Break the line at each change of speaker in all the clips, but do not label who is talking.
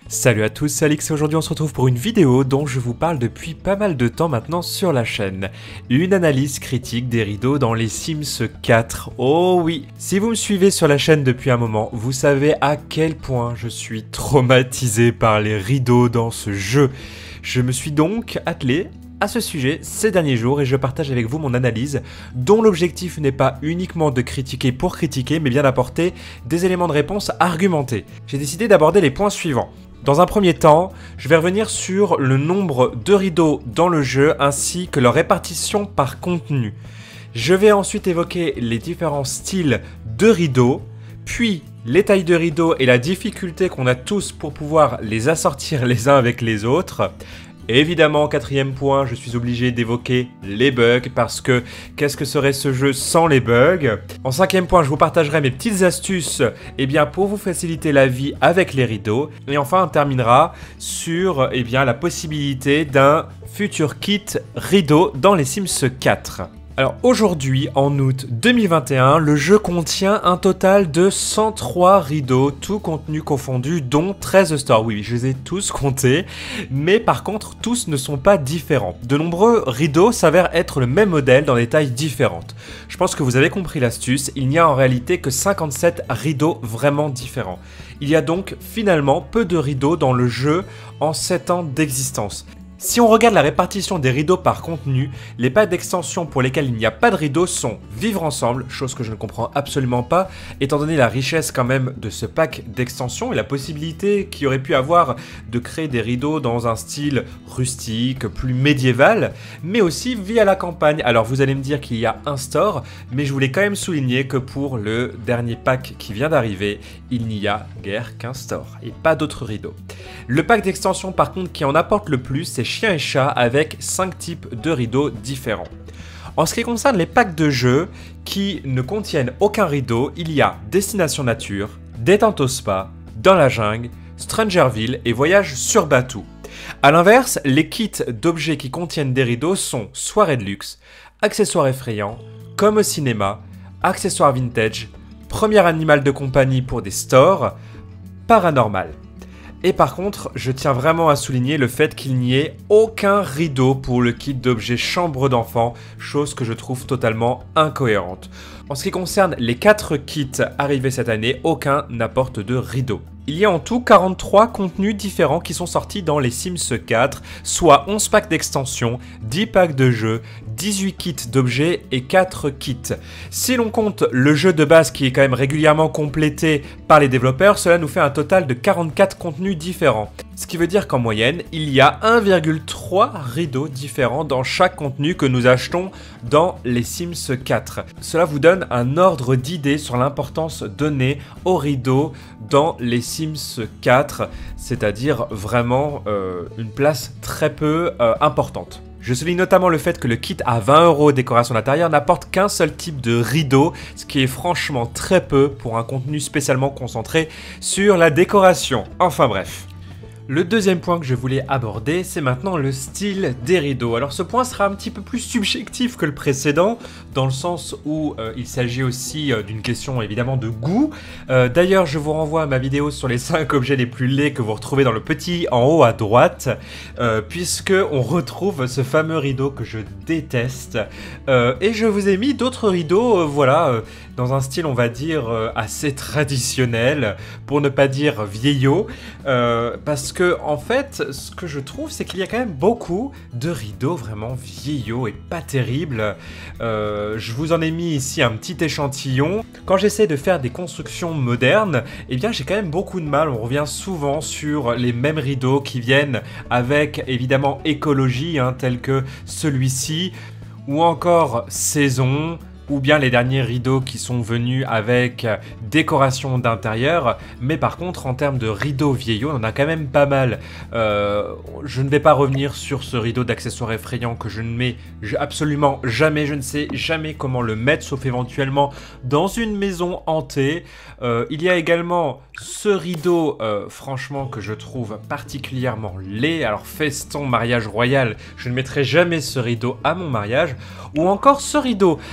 Salut à tous, c'est Alix et aujourd'hui on se retrouve pour une vidéo dont je vous parle depuis pas mal de temps maintenant sur la chaîne. Une analyse critique des rideaux dans les Sims 4. Oh oui, si vous me suivez sur la chaîne depuis un moment, vous savez à quel point je suis traumatisé par les rideaux dans ce jeu. Je me suis donc attelé à ce sujet ces derniers jours et je partage avec vous mon analyse dont l'objectif n'est pas uniquement de critiquer pour critiquer mais bien d'apporter des éléments de réponse argumentés. J'ai décidé d'aborder les points suivants. Dans un premier temps, je vais revenir sur le nombre de rideaux dans le jeu ainsi que leur répartition par contenu. Je vais ensuite évoquer les différents styles de rideaux, puis les tailles de rideaux et la difficulté qu'on a tous pour pouvoir les assortir les uns avec les autres. Et évidemment, en quatrième point, je suis obligé d'évoquer les bugs parce que qu'est-ce que serait ce jeu sans les bugs? En cinquième point, je vous partagerai mes petites astuces pour vous faciliter la vie avec les rideaux. Et enfin, on terminera sur la possibilité d'un futur kit rideau dans les Sims 4. Alors aujourd'hui, en août 2021, le jeu contient un total de 103 rideaux, tout contenu confondu, dont 13 stores. Oui, je les ai tous comptés, mais par contre, tous ne sont pas différents. De nombreux rideaux s'avèrent être le même modèle dans des tailles différentes. Je pense que vous avez compris l'astuce, il n'y a en réalité que 57 rideaux vraiment différents. Il y a donc finalement peu de rideaux dans le jeu en 7 ans d'existence. Si on regarde la répartition des rideaux par contenu, les packs d'extension pour lesquels il n'y a pas de rideaux sont Vivre Ensemble, chose que je ne comprends absolument pas, étant donné la richesse quand même de ce pack d'extension et la possibilité qu'il y aurait pu avoir de créer des rideaux dans un style rustique, plus médiéval, mais aussi Vie à la campagne. Alors vous allez me dire qu'il y a un store, mais je voulais quand même souligner que pour le dernier pack qui vient d'arriver, il n'y a guère qu'un store et pas d'autres rideaux. Le pack d'extension par contre qui en apporte le plus, c'est Chien et Chat avec 5 types de rideaux différents. En ce qui concerne les packs de jeu qui ne contiennent aucun rideau, il y a Destination Nature, Détente au Spa, Dans la Jungle, Strangerville et Voyage sur Batuu. A l'inverse, les kits d'objets qui contiennent des rideaux sont Soirée de luxe, Accessoires effrayants, Comme au cinéma, Accessoires vintage, Premier animal de compagnie pour des stores, Paranormal. Et par contre, je tiens vraiment à souligner le fait qu'il n'y ait aucun rideau pour le kit d'objets chambre d'enfant, chose que je trouve totalement incohérente. En ce qui concerne les 4 kits arrivés cette année, aucun n'apporte de rideau. Il y a en tout 43 contenus différents qui sont sortis dans les Sims 4, soit 11 packs d'extension, 10 packs de jeux, 18 kits d'objets et 4 kits. Si l'on compte le jeu de base qui est quand même régulièrement complété par les développeurs, cela nous fait un total de 44 contenus différents. Ce qui veut dire qu'en moyenne, il y a 1,3 rideaux différents dans chaque contenu que nous achetons dans les Sims 4. Cela vous donne un ordre d'idée sur l'importance donnée aux rideaux dans les Sims 4, c'est-à-dire vraiment une place très peu importante. Je souligne notamment le fait que le kit à 20 € décoration d'intérieur n'apporte qu'un seul type de rideau, ce qui est franchement très peu pour un contenu spécialement concentré sur la décoration. Enfin bref. Le deuxième point que je voulais aborder, c'est maintenant le style des rideaux. Alors ce point sera un petit peu plus subjectif que le précédent, dans le sens où il s'agit aussi d'une question évidemment de goût. D'ailleurs, je vous renvoie à ma vidéo sur les 5 objets les plus laids que vous retrouvez dans le petit en haut à droite, puisque on retrouve ce fameux rideau que je déteste. Et je vous ai mis d'autres rideaux, dans un style on va dire assez traditionnel, pour ne pas dire vieillot, parce que en fait, ce que je trouve, c'est qu'il y a quand même beaucoup de rideaux vraiment vieillots et pas terribles. Je vous en ai mis ici un petit échantillon. Quand j'essaie de faire des constructions modernes, j'ai quand même beaucoup de mal. On revient souvent sur les mêmes rideaux qui viennent avec évidemment écologie, tel que celui-ci, ou encore saison, ou bien les derniers rideaux qui sont venus avec décoration d'intérieur, mais par contre en termes de rideaux vieillots, on en a quand même pas mal. Je ne vais pas revenir sur ce rideau d'accessoires effrayants que je ne mets absolument jamais, je ne sais jamais comment le mettre, sauf éventuellement dans une maison hantée. Il y a également ce rideau, franchement, que je trouve particulièrement laid. Alors feston, mariage royal, je ne mettrai jamais ce rideau à mon mariage. Ou encore ce rideau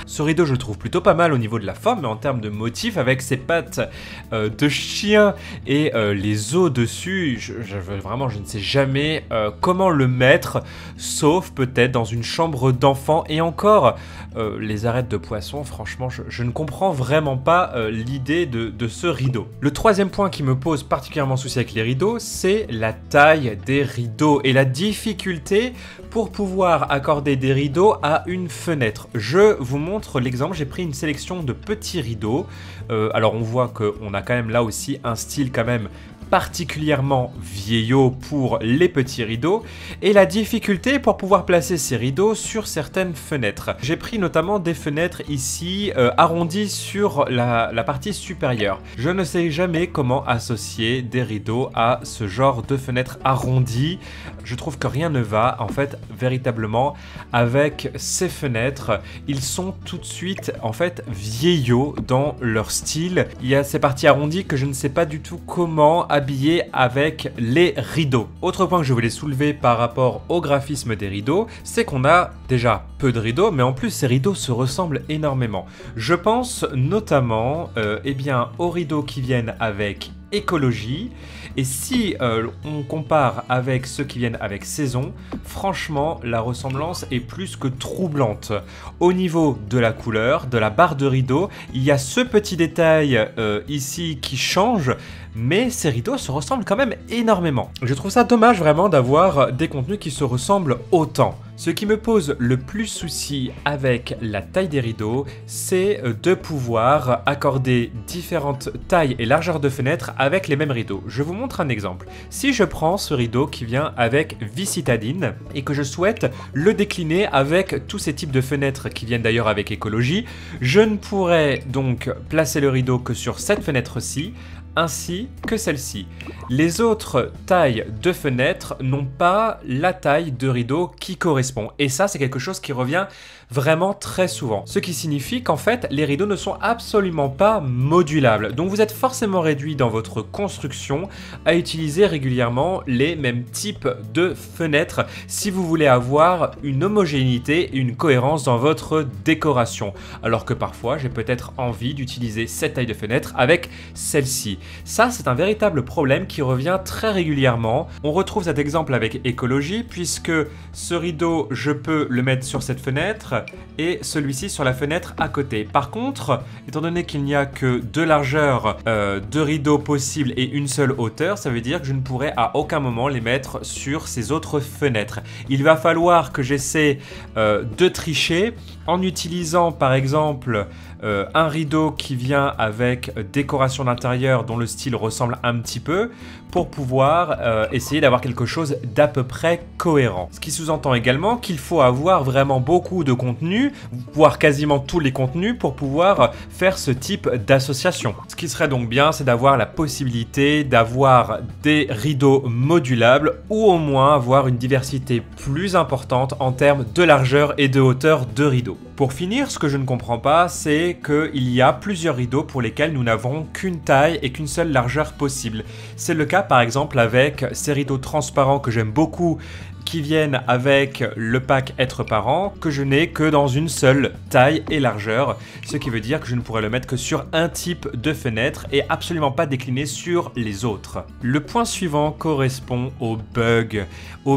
rideau je trouve plutôt pas mal au niveau de la forme, mais en termes de motif, avec ses pattes de chien et les os dessus, vraiment je ne sais jamais comment le mettre, sauf peut-être dans une chambre d'enfant. Et encore, les arêtes de poisson, franchement je ne comprends vraiment pas l'idée de ce rideau. Le troisième point qui me pose particulièrement souci avec les rideaux, c'est la taille des rideaux et la difficulté pour pouvoir accorder des rideaux à une fenêtre. Je vous montre l'exemple, j'ai pris une sélection de petits rideaux. Alors on voit qu'on a quand même là aussi un style quand même particulièrement vieillot pour les petits rideaux et la difficulté pour pouvoir placer ces rideaux sur certaines fenêtres. J'ai pris notamment des fenêtres ici arrondies sur la partie supérieure. Je ne sais jamais comment associer des rideaux à ce genre de fenêtres arrondies. Je trouve que rien ne va en fait véritablement avec ces fenêtres. Ils sont tout de suite en fait vieillots dans leur style. Il y a ces parties arrondies que je ne sais pas du tout comment habillé avec les rideaux. Autre point que je voulais soulever par rapport au graphisme des rideaux, c'est qu'on a déjà peu de rideaux, mais en plus ces rideaux se ressemblent énormément. Je pense notamment eh bien, aux rideaux qui viennent avec écologie, et si on compare avec ceux qui viennent avec saison, franchement la ressemblance est plus que troublante. Au niveau de la couleur, de la barre de rideau, il y a ce petit détail ici qui change, mais ces rideaux se ressemblent quand même énormément. Je trouve ça dommage vraiment d'avoir des contenus qui se ressemblent autant. Ce qui me pose le plus souci avec la taille des rideaux, c'est de pouvoir accorder différentes tailles et largeurs de fenêtres avec les mêmes rideaux. Je vous montre un exemple. Si je prends ce rideau qui vient avec vie citadine et que je souhaite le décliner avec tous ces types de fenêtres qui viennent d'ailleurs avec écologie, je ne pourrais donc placer le rideau que sur cette fenêtre-ci, ainsi que celle-ci. Les autres tailles de fenêtres n'ont pas la taille de rideau qui correspond. Et ça, c'est quelque chose qui revient vraiment très souvent. Ce qui signifie qu'en fait, les rideaux ne sont absolument pas modulables. Donc vous êtes forcément réduit dans votre construction à utiliser régulièrement les mêmes types de fenêtres si vous voulez avoir une homogénéité et une cohérence dans votre décoration. Alors que parfois, j'ai peut-être envie d'utiliser cette taille de fenêtre avec celle-ci. Ça, c'est un véritable problème qui revient très régulièrement. On retrouve cet exemple avec écologie, puisque ce rideau, je peux le mettre sur cette fenêtre et celui-ci sur la fenêtre à côté. Par contre, étant donné qu'il n'y a que deux largeurs de rideaux possibles et une seule hauteur, ça veut dire que je ne pourrai à aucun moment les mettre sur ces autres fenêtres. Il va falloir que j'essaie de tricher en utilisant par exemple un rideau qui vient avec décoration d'intérieur dont le style ressemble un petit peu pour pouvoir essayer d'avoir quelque chose d'à peu près cohérent. Ce qui sous-entend également qu'il faut avoir vraiment beaucoup de contenu, voire quasiment tous les contenus pour pouvoir faire ce type d'association. Ce qui serait donc bien, c'est d'avoir la possibilité d'avoir des rideaux modulables ou au moins avoir une diversité plus importante en termes de largeur et de hauteur de rideaux. Pour finir, ce que je ne comprends pas, c'est qu'il y a plusieurs rideaux pour lesquels nous n'avons qu'une taille et qu'une seule largeur possible. C'est le cas par exemple avec ces rideaux transparents que j'aime beaucoup, qui viennent avec le pack Être Parent, que je n'ai que dans une seule taille et largeur, ce qui veut dire que je ne pourrais le mettre que sur un type de fenêtre et absolument pas décliné sur les autres. Le point suivant correspond au bug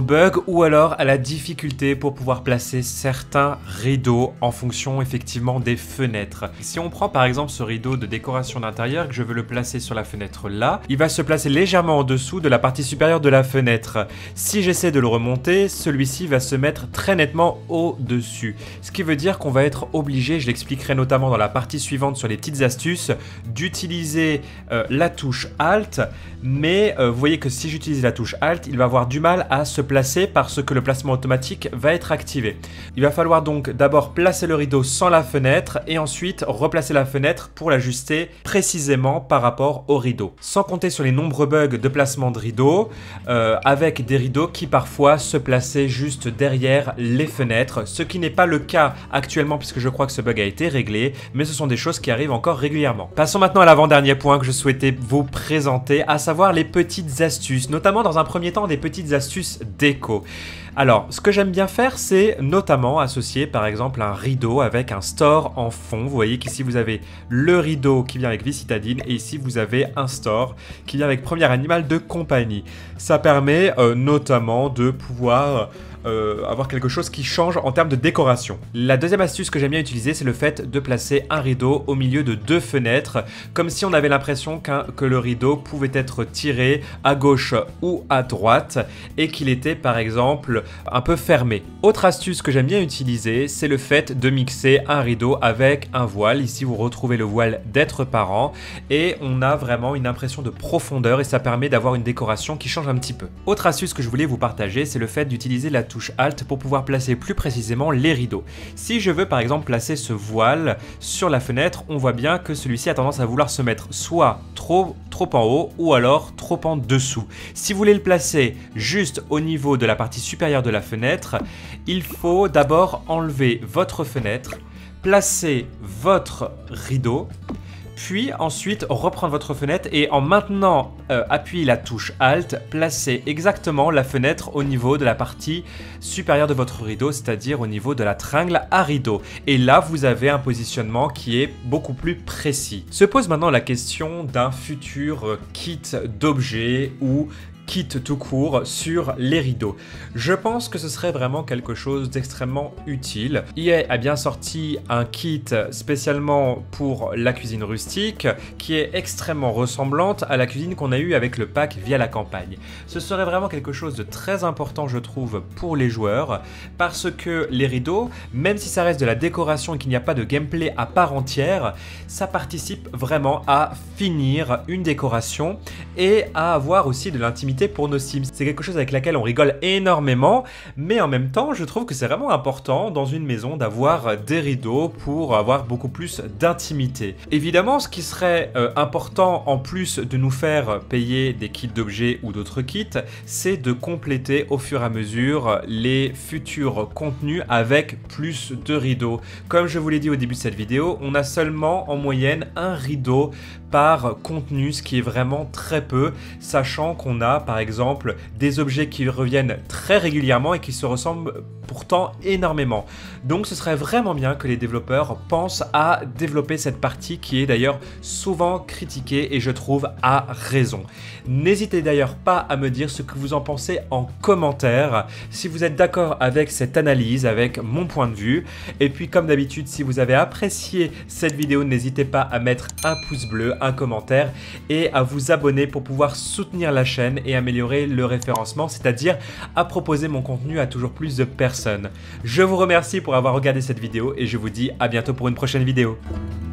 ou alors à la difficulté pour pouvoir placer certains rideaux en fonction effectivement des fenêtres. Si on prend par exemple ce rideau de décoration d'intérieur, que je veux le placer sur la fenêtre là, il va se placer légèrement en dessous de la partie supérieure de la fenêtre. Si j'essaie de le remonter, celui-ci va se mettre très nettement au-dessus. Ce qui veut dire qu'on va être obligé, je l'expliquerai notamment dans la partie suivante sur les petites astuces, d'utiliser la touche Alt, mais vous voyez que si j'utilise la touche Alt, il va avoir du mal à se placer parce que le placement automatique va être activé. Il va falloir donc d'abord placer le rideau sans la fenêtre et ensuite replacer la fenêtre pour l'ajuster précisément par rapport au rideau. Sans compter sur les nombreux bugs de placement de rideaux, avec des rideaux qui parfois se placer juste derrière les fenêtres, ce qui n'est pas le cas actuellement puisque je crois que ce bug a été réglé, mais ce sont des choses qui arrivent encore régulièrement. Passons maintenant à l'avant-dernier point que je souhaitais vous présenter, à savoir les petites astuces, notamment dans un premier temps des petites astuces déco. Alors, ce que j'aime bien faire, c'est notamment associer par exemple un rideau avec un store en fond. Vous voyez qu'ici vous avez le rideau qui vient avec vie citadine et ici vous avez un store qui vient avec premier animal de compagnie. Ça permet notamment de pouvoir avoir quelque chose qui change en termes de décoration. La deuxième astuce que j'aime bien utiliser, c'est le fait de placer un rideau au milieu de deux fenêtres, comme si on avait l'impression que le rideau pouvait être tiré à gauche ou à droite et qu'il était par exemple un peu fermé. Autre astuce que j'aime bien utiliser, c'est le fait de mixer un rideau avec un voile. Ici vous retrouvez le voile d'être parent et on a vraiment une impression de profondeur et ça permet d'avoir une décoration qui change un petit peu. Autre astuce que je voulais vous partager, c'est le fait d'utiliser la touche Alt pour pouvoir placer plus précisément les rideaux. Si je veux par exemple placer ce voile sur la fenêtre, on voit bien que celui-ci a tendance à vouloir se mettre soit trop en haut ou alors trop en dessous. Si vous voulez le placer juste au niveau de la partie supérieure de la fenêtre, il faut d'abord enlever votre fenêtre, placer votre rideau, puis ensuite reprendre votre fenêtre et en maintenant appuyez la touche Alt, placez exactement la fenêtre au niveau de la partie supérieure de votre rideau, c'est-à-dire au niveau de la tringle à rideau. Et là, vous avez un positionnement qui est beaucoup plus précis. Se pose maintenant la question d'un futur kit d'objets ou kit tout court sur les rideaux. Je pense que ce serait vraiment quelque chose d'extrêmement utile. EA a bien sorti un kit spécialement pour la cuisine rustique qui est extrêmement ressemblante à la cuisine qu'on a eue avec le pack via la campagne. Ce serait vraiment quelque chose de très important je trouve pour les joueurs parce que les rideaux, même si ça reste de la décoration et qu'il n'y a pas de gameplay à part entière, ça participe vraiment à finir une décoration et à avoir aussi de l'intimité pour nos Sims. C'est quelque chose avec laquelle on rigole énormément, mais en même temps, je trouve que c'est vraiment important dans une maison d'avoir des rideaux pour avoir beaucoup plus d'intimité. Évidemment, ce qui serait important en plus de nous faire payer des kits d'objets ou d'autres kits, c'est de compléter au fur et à mesure les futurs contenus avec plus de rideaux. Comme je vous l'ai dit au début de cette vidéo, on a seulement en moyenne un rideau par contenu, ce qui est vraiment très peu, sachant qu'on a par exemple des objets qui reviennent très régulièrement et qui se ressemblent pourtant énormément. Donc ce serait vraiment bien que les développeurs pensent à développer cette partie qui est d'ailleurs souvent critiquée et je trouve à raison. N'hésitez d'ailleurs pas à me dire ce que vous en pensez en commentaire, si vous êtes d'accord avec cette analyse, avec mon point de vue. Et puis comme d'habitude, si vous avez apprécié cette vidéo, n'hésitez pas à mettre un pouce bleu, un commentaire et à vous abonner pour pouvoir soutenir la chaîne et améliorer le référencement, c'est-à-dire à proposer mon contenu à toujours plus de personnes. Je vous remercie pour avoir regardé cette vidéo et je vous dis à bientôt pour une prochaine vidéo.